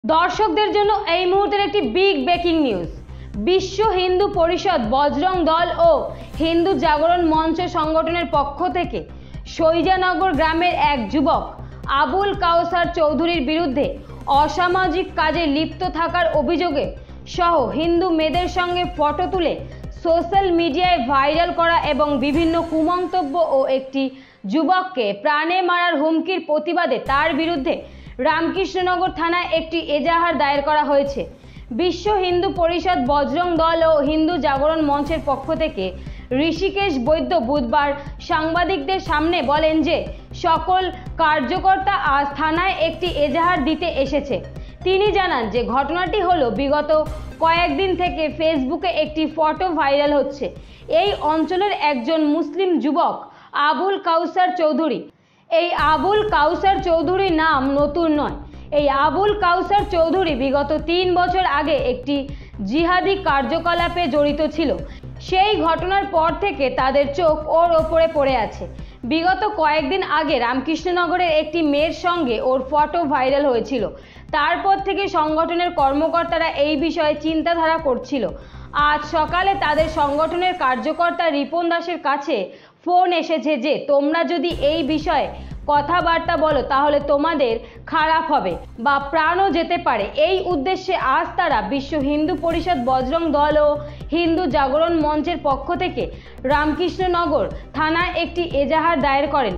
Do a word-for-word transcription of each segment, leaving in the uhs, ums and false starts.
দর্শকদের জন্য এই মুহূর্তের একটি বিগ ব্রেকিং নিউজ। বিশ্ব হিন্দু পরিষদ, বজরং দল ও হিন্দু জাগরণ মঞ্চ সংগঠনের পক্ষ থেকে সৈজানগর গ্রামের এক যুবক আবুল কাউসার চৌধুরীর বিরুদ্ধে অসামাজিক কাজে লিপ্ত থাকার অভিযোগে সহ হিন্দু মেয়েদের সঙ্গে ফটো তুলে সোশ্যাল মিডিয়ায় ভাইরাল করা এবং বিভিন্ন কুমন্তব্য ও একটি যুবককে প্রাণে মারার হুমকির প্রতিবাদে তার বিরুদ্ধে রামকৃষ্ণনগর থানায় একটি এজাহার দায়ের করা হয়েছে। বিশ্ব হিন্দু পরিষদ, বজরং দল ও হিন্দু জাগরণ মঞ্চের পক্ষ থেকে ঋষিকেশ বৈদ্য বুধবার সাংবাদিকদের সামনে বলেন যে সকল কার্যকর্তা আজ থানায় একটি এজাহার দিতে এসেছে। তিনি জানান যে ঘটনাটি হলো বিগত কয়েকদিন থেকে ফেসবুকে একটি ফটো ভাইরাল হচ্ছে। এই অঞ্চলের একজন মুসলিম যুবক আবুল কাউসার চৌধুরী। এই আবুল কাউসার চৌধুরীর নাম নতুন নয়। এই আবুল কাউসার চৌধুরী বিগত তিন বছর আগে একটি জিহাদি কার্যকলাপে জড়িত ছিল। সেই ঘটনার পর থেকে তাদের চোখ ওর ওপরে পড়ে আছে। বিগত কয়েকদিন আগে রামকৃষ্ণনগরের একটি মেয়ের সঙ্গে ওর ফটো ভাইরাল হয়েছিল। তারপর থেকে সংগঠনের কর্মকর্তারা এই বিষয়ে চিন্তাধারা করছিল। আজ সকালে তাদের সংগঠনের কার্যকর্তা রিপন দাসের কাছে ফোন এসেছে যে তোমরা যদি এই বিষয়ে কথাবার্তা বলো তাহলে তোমাদের খারাপ হবে বা প্রাণও যেতে পারে। এই উদ্দেশ্যে আজ তারা বিশ্ব হিন্দু পরিষদ, বজরং দল ও হিন্দু জাগরণ মঞ্চের পক্ষ থেকে রামকৃষ্ণনগর থানায় একটি এজাহার দায়ের করেন।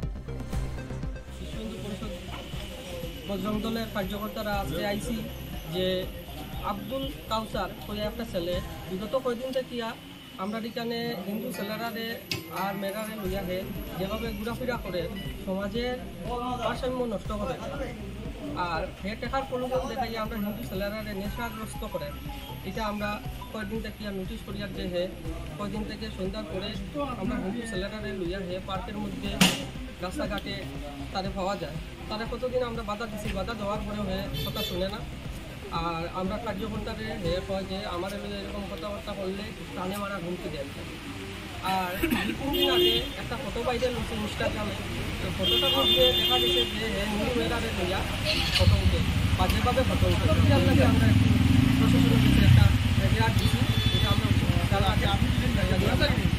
বজরং দলের কার্যকর্তারা আজকে আইসি যে আব্দুল কাউসার ওই একটা ছেলে বিগত কয়েকদিন থেকে আমরা এখানে হিন্দু ছেলেরারে আর মেয়েরারে লইয়া হে যেভাবে ঘোরাফেরা করে সমাজের ভারসাম্য নষ্ট করে আর হে টেকার প্রলোভন দেখাই আমরা হিন্দু ছেলেরারে নেশাগ্রস্ত করে। এটা আমরা কয়েকদিন থেকে নোটিশ করিয়ার যে হে কয়েকদিন থেকে সন্ধ্যার পরে আমরা হিন্দু ছেলেরারে লইয়া হে পার্কের মধ্যে রাস্তাঘাটে তারে পাওয়া যায়। তারা কতদিন আমরা বাধা দিচ্ছি, বাধা দেওয়ার পরেও হে কথা শুনে না। আর আমরা কার্যকর্তারে হে কয় যে আমার এরকম কথাবার্তা করলে প্রাণে মারা হুমকি দেন। আর দুই দিন আগে একটা ফটো ভাইরাল হচ্ছে ইনস্টাগ্রামে। তো ফটোটার মধ্যে দেখা গেছে যে হে হিন্দু মেয়েরারে লইয়া ফটো উঠে বাজেভাবে ফটো উঠে আপনাকে আমরা একটু প্রশাসনের একটা রেজাল্ট দিচ্ছি, এটা আমরা